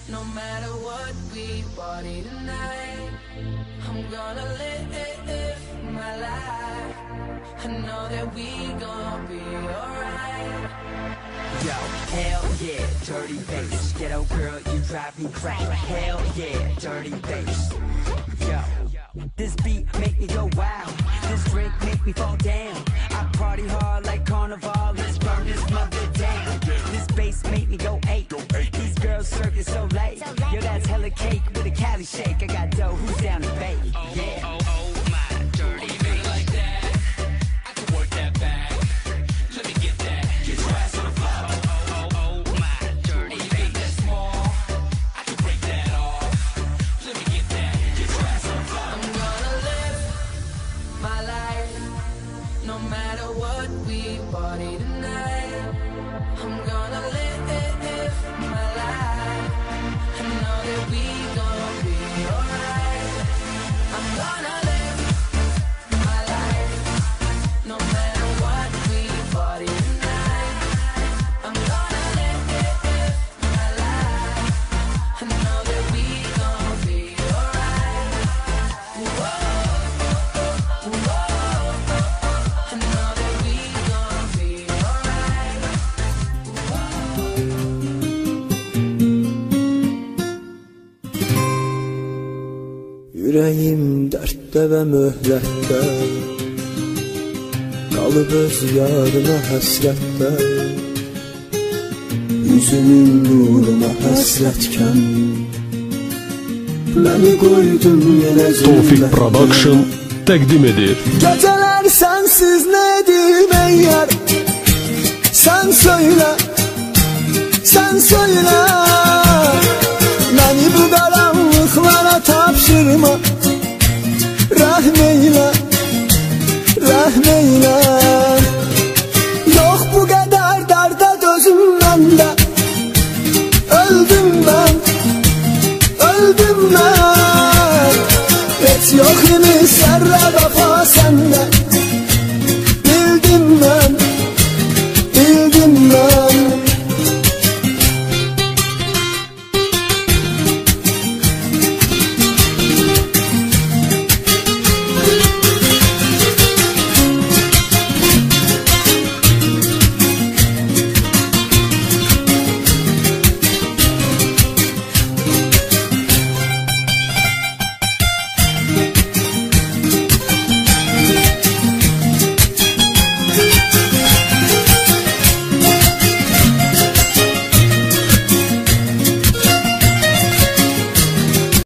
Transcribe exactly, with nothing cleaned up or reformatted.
No matter what we party tonight, I'm gonna live my life. I know that we gon' be alright. Yo, hell yeah, dirty bass. Ghetto girl, you drive me crazy. Hell yeah, dirty bass. Yo, this beat make me go wild. This drink make me fall down. I party hard like carnival. Let's burn this mother down. This bass make me go eight. These girls circus so late. Yo, that's hella cake with a Cali shake. I got dough, who's down to bake? Yeah. Oh, oh, my dirty bass. Like that, I can work that back. Let me get that. Get your ass on the floor. Oh, oh, oh, my dirty bass. That small, I can break that off. Let me get that. Get your ass on the floor. I'm gonna live my life, no matter what we party tonight. I'm gonna live my life. I know that we gon' be alright. I'm gonna live my life, no matter what we party tonight. I'm gonna live my life. I know that we gon' be alright. Whoa, whoa, I know that we gon' be alright. Yüreğim dertte ve mühlette, kalıp öz yarına həsrətdə, yüzünün nuruna həsrətken, məni qoydun yenə Tawfik Production təqdim edir. Geceler sensiz nedir ey yar? Sen söyle, sen söyle. Beni bu karanlıklara tapşırma. Rahmeyle, rahmeyle.